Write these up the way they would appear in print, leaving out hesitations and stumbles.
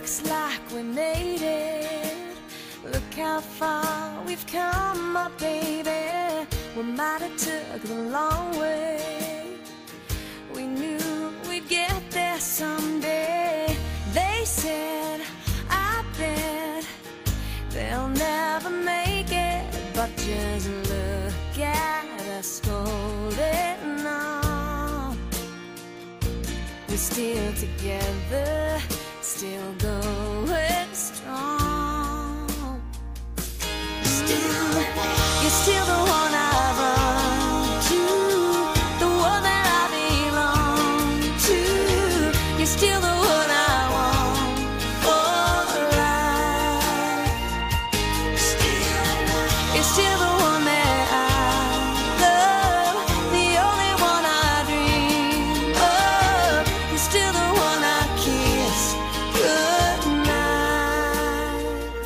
looks like we made it. Look how far we've come, my baby. We might have took the long way. We knew we'd get there someday. They said, I bet they'll never make it, but just look at us holding on. We're still together, still going strong. You're still the one I run to, the one that I belong to. You're still the one I want for life. You're still the one that I love, the only one I dream of. You're still the one I kiss goodnight.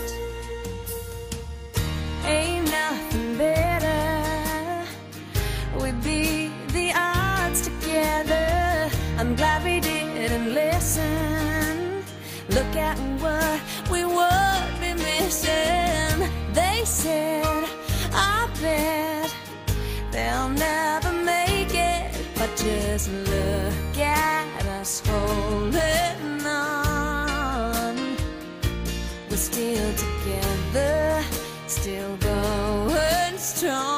Ain't nothing better. We beat the odds together. I'm glad we didn't listen. Look at what we would be missing. They said, I bet they'll never make it, but just look at us holding on. We're still together, still going strong.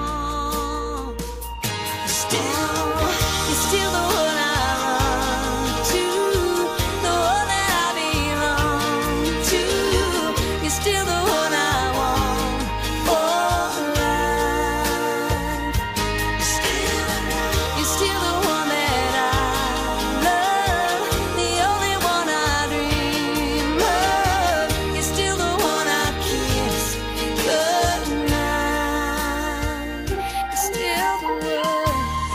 You're still the one I run to, the one that I belong to. You're still the one I want for life. You're still the one that I love, the only one I dream of. You're still the one I kiss goodnight. You're still the one.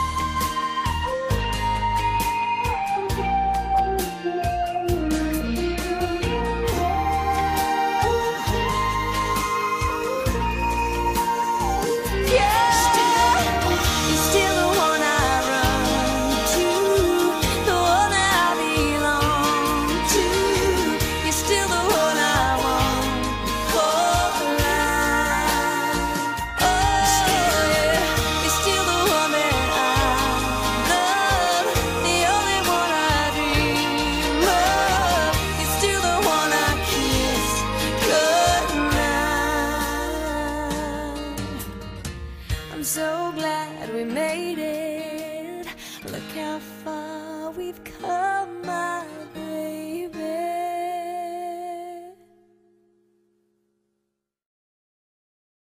I'm so glad we made it. Look how far we've come.